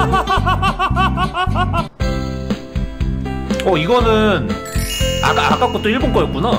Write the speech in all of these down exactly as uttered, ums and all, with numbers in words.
어 이거는 아까 아까 것도 일본 거였구나.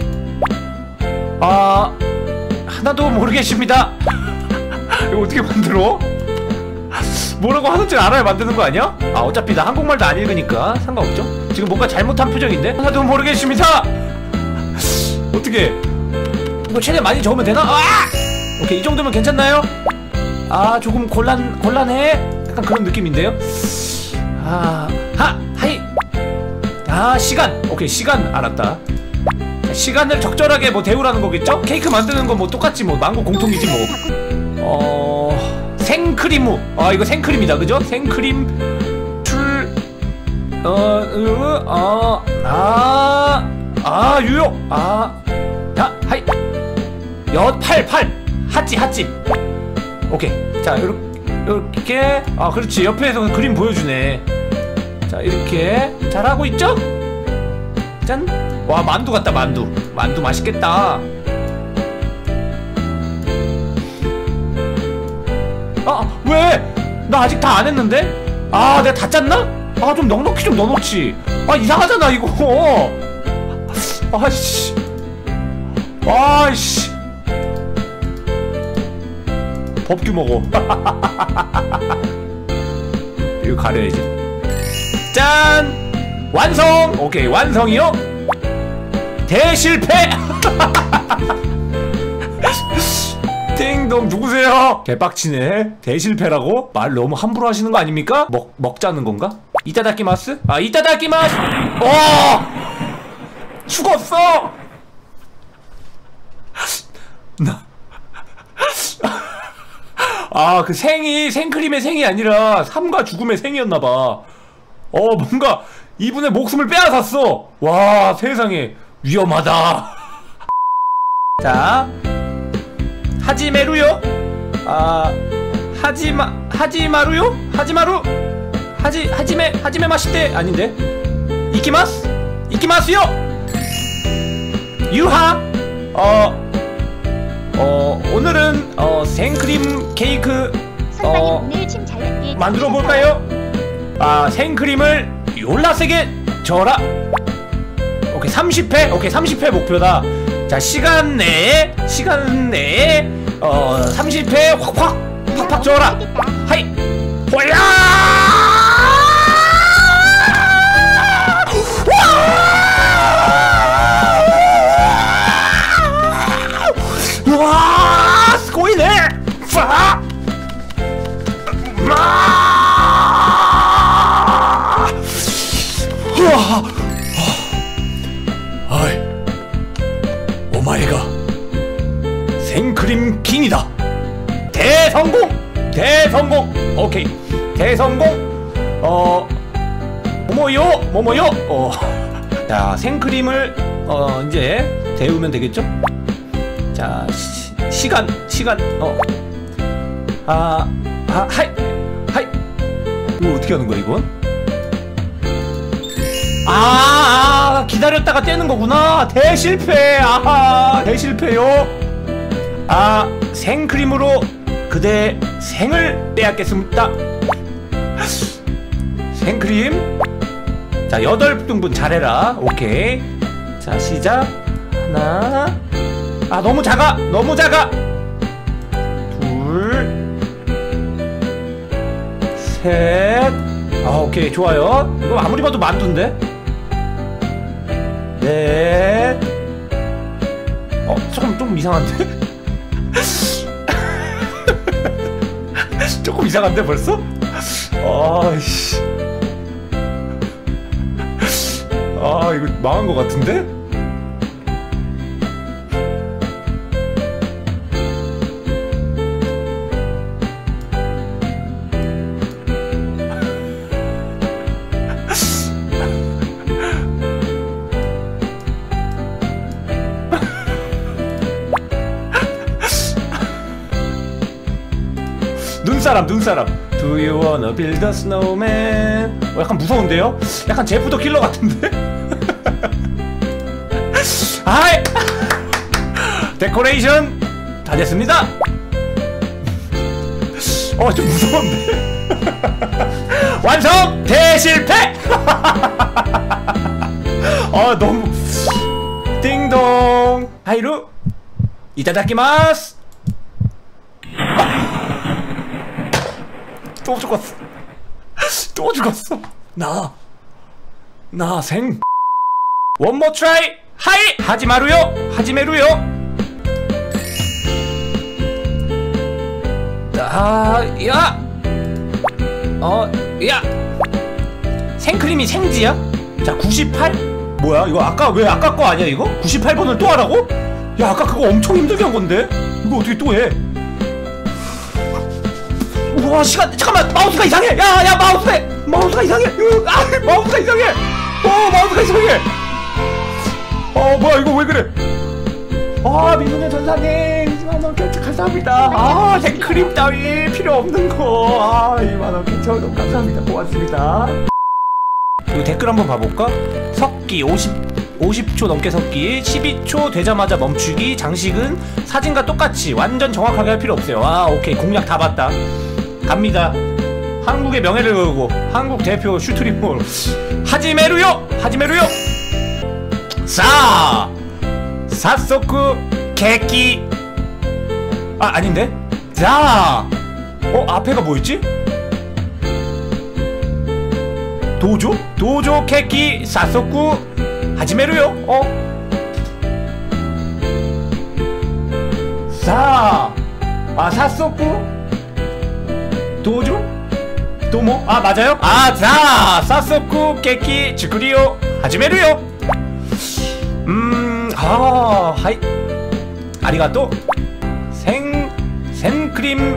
아 하나도 모르겠습니다. 이거 어떻게 만들어? 뭐라고 하는지 알아야 만드는 거 아니야? 아 어차피 나 한국말도 안 읽으니까 상관없죠? 지금 뭔가 잘못한 표정인데? 하나도 모르겠습니다. 어떻게 이거 최대한 많이 적으면 되나? 아! 오케이 이 정도면 괜찮나요? 아 조금 곤란 곤란해? 약간 그런 느낌인데요? 아 하! 하이! 아 시간! 오케이 시간 알았다. 시간을 적절하게 뭐 데우라는 거겠죠? 케이크 만드는 거 뭐 똑같지 뭐 망고 공통이지 뭐. 어... 생크림무. 아 이거 생크림이다 그죠? 생크림 출... 어... 으... 어... 아... 아 유효! 아... 야 하이! 여... 팔! 팔! 하찌 하찌! 오케이 자 요렇게 요렇게 아 그렇지 옆에서 그림 보여주네. 자 이렇게 잘하고 있죠? 짠! 와 만두 같다 만두. 만두 맛있겠다. 아 왜? 나 아직 다 안 했는데? 아 내가 다 짰나? 아 좀 넉넉히 좀 넣어놓지. 아 이상하잖아 이거. 아씨 아이씨 법규 먹어. 이거 가려야지. 짠! 완성! 오케이 완성이요? 대실패! 띵동 누구세요? 개빡치네. 대실패라고? 말 너무 함부로 하시는 거 아닙니까? 먹, 먹자는 건가? 이따다키마스? 아 이따다키마스! 어! 죽었어! 나 아 그 생이 생크림의 생이 아니라 삶과 죽음의 생이었나봐. 어 뭔가 이분의 목숨을 빼앗았어. 와 세상에 위험하다. 자 하지메루요. 아 하지마 하지마루요. 하지마루 하지 하지메 하지메 마시테 아닌데. 이키마스 이키마스요. 유하 어 어 오늘은 어 생크림 케이크 어 만들어 볼까요? 아 생크림을 요라세게 저어라. 오케이 삼십 회 오케이 삼십 회 목표다. 자 시간 내에 시간 내에 어 삼십 회 확확 팍팍 저어라. 하이 홀라. 와 스코이네. 파 마 우와 아이 오마이가 생크림 킹이다. 대성공 대성공. 오케이 대성공. 어 뭐뭐요 뭐뭐요. 어 자 생크림을 어 이제 데우면 되겠죠? 자 시, 시간 시간 어 아 아 하이 하이 이거 어떻게 하는 거야 이건? 아, 아 기다렸다가 떼는 거구나. 대실패. 아하 대실패요. 아 생크림으로 그대 생을 빼앗겠습니다. 생크림. 자 여덟 등분 잘해라. 오케이 자 시작. 하나 아 너무 작아 너무 작아. 둘 셋. 아 오케이 좋아요. 이거 아무리 봐도 만두인데. 넷. 어 조금 조금 이상한데. 조금 이상한데 벌써? 아이씨 아 이거 망한 것 같은데? 눈사람 눈사람. Do you wanna build a snowman? 어, 약간 무서운데요? 약간 제프 더 킬러 같은데? 아이! 데코레이션 다 됐습니다. 어 좀 무서운데? 완성 대실패. 아 너무 띵동. 하이루 이타다키마스. 또 죽었어. 또 죽었어. 나 나생. One more try. 하이 하지마루요. 하지메루요. 아, 야. 어, 야. 생크림이 생지야? 자, 구십팔? 뭐야? 이거 아까 왜 아까 거 아니야 이거? 구십팔 번을 또 하라고? 야, 아까 그거 엄청 힘들게 한 건데. 이거 어떻게 또 해? 우와, 시간 잠깐만. 마우스가 이상해. 야, 야, 마우스가 마우스가 이상해. 으, 아, 마우스가 이상해. 어, 마우스가 이상해. 어, 뭐야 이거 왜 그래? 아, 민소년 전사님 이만원 개척 감사합니다. 아, 생크림 따위 필요 없는 거. 아, 이만원 개척 너무 감사합니다. 고맙습니다. 이거 댓글 한번 봐볼까? 석기 오십, 오십 초 넘게 석기, 십이 초 되자마자 멈추기, 장식은 사진과 똑같이 완전 정확하게 할 필요 없어요. 아, 오케이. 공략 다 봤다. 갑니다. 한국의 명예를 걸고 한국 대표 슈트리몰 하지메루요. 하지메루요. 사 사소쿠 케키. 아, 아닌데? 자, 어, 앞에가 뭐였지? 도조? 도조 케키 사소쿠 하지메루요. 어? 사, 아, 사소쿠 도조? 도모? 아, 맞아요? 아, 자, 사소쿠 케키 즈쿠리요 하지메루요. 음, 아, 하이. 아리가또. 생, 생크림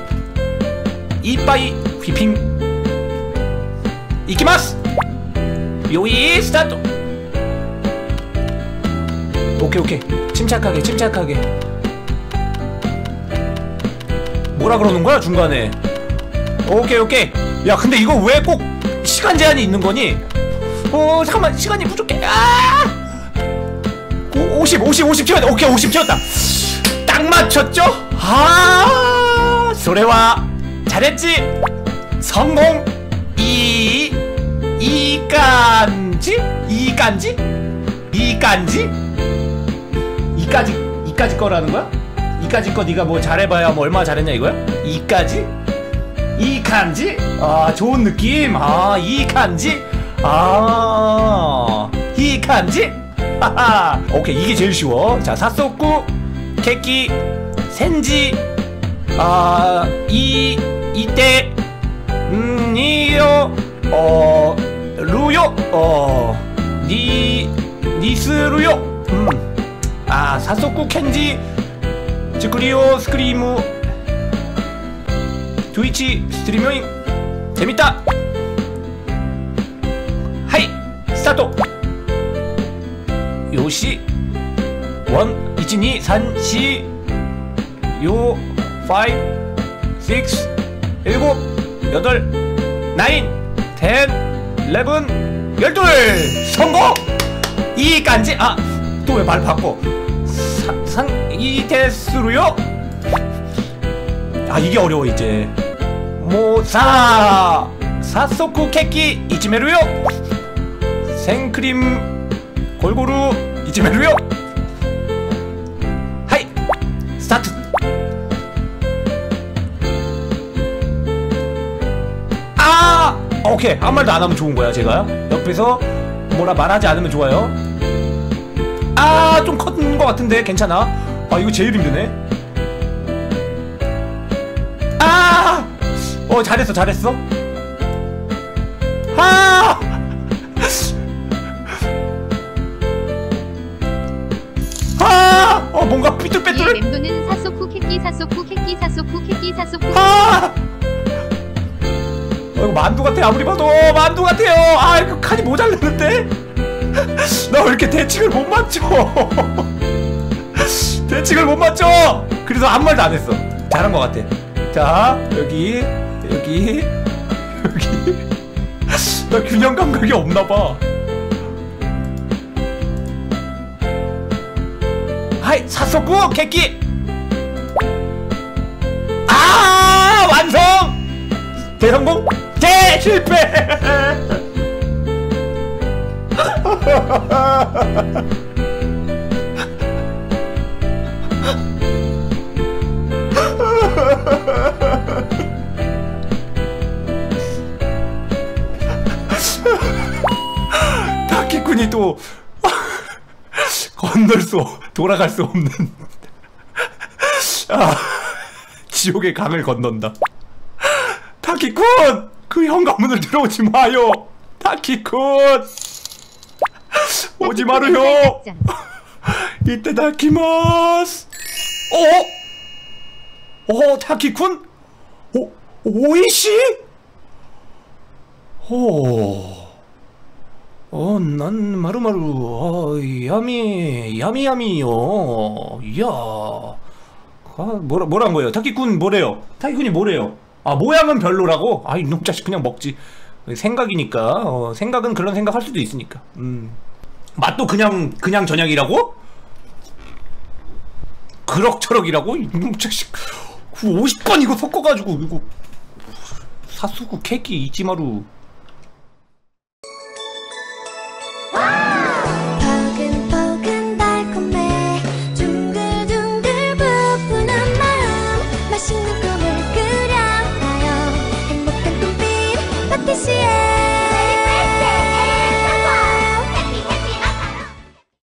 이빠이 휘핑. 이키마스. 요이 스타트. 오케이, 오케이. 침착하게, 침착하게. 뭐라 그러는 거야, 중간에? 오케이, 오케이. 야, 근데 이거 왜 꼭 시간 제한이 있는 거니? 어, 잠깐만, 시간이 부족해. 아! 오십, 오십, 오십 채웠다. 오케이, 오십 채웠다. 딱 맞췄죠? 아, 소래와 잘했지? 성공. 이, 이간지? 이간지? 이간지? 이까지, 이까지 거라는 거야? 이까지 거 네가 뭐 잘해봐야 뭐 얼마나 잘했냐 이거야? 이까지? 이간지? 아, 좋은 느낌. 아, 이간지? 아, 이간지? 하하. 오케이, 이게 제일 쉬워. 자, 사소쿠 케키 센지 아, 이 이때 음, 니요 어 루요 어니 니스루요. 음. 아, 사소쿠 켄지 즈쿠리오 스크리무 트위치 스트리밍 재밌다. 하이 스타트. 요시 원 이치니 산시 요 파이브 식스 일곱 여덟 나인 텐 일레븐 열둘. 성공. 이간지. 아, 또 왜 말 바꿔? 상 이데스루요. 아, 이게 어려워 이제. 모사 사소쿠 케키 이치메루요. 생크림 골고루 이치메루요. 하이 스타트. 아, 오케이. 아무 말도 안 하면 좋은 거야. 제가 옆에서 뭐라 말하지 않으면 좋아요. 아, 좀 컸는 것 같은데 괜찮아. 아, 이거 제일 힘드네. 아, 어, 잘했어 잘했어. 아, 아, 어, 뭔가 삐뚤빼뚤. 이 멤버는 사소쿠 캐끼 사소쿠 캐끼 사소쿠 캐끼 사소쿠. 아, 어, 이거 만두 같아. 아무리 봐도 만두 같아요. 아, 이거 칸이 모자르는데. 나 왜 이렇게 대칭을 못 맞춰? 대칭을 못 맞춰. 그래서 아무 말도 안 했어. 잘한 것 같아. 자, 여기 여기 여기. 나 균형 감각이 없나봐. 하이 사소쿠 캐끼. 아, 완성. 대성공. 제 실패. 타키쿤이 또 건널 수 돌아갈 수 없는 아, 지옥의 강을 건넌다. 타키쿤! 그 현관문을 들어오지 마요! 타키쿤! 오지 마루요! 이때 다키마스! 어? 어, 타키쿤? 오, 오이시? 오. 어, 난 마루마루, 어, 야미, 야미야미요. 이야. 아, 뭐라, 뭐란 거예요? 타키쿤 뭐래요? 타키쿤이 뭐래요? 아, 모양은 별로라고? 아, 이놈 자식 그냥 먹지. 생각이니까. 어, 생각은 그런 생각 할 수도 있으니까. 음. 맛도 그냥, 그냥 저녁이라고? 그럭저럭이라고? 이놈 자식. 오십 번 이거 섞어가지고, 이거. 사수구, 케이키, 이치마루.